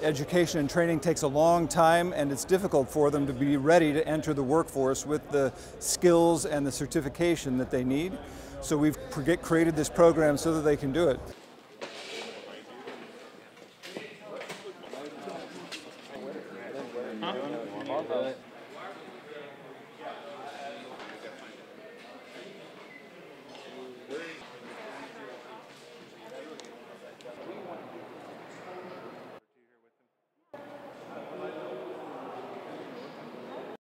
education and training takes a long time, and it's difficult for them to be ready to enter the workforce with the skills and the certification that they need. So we've created this program so that they can do it. Huh?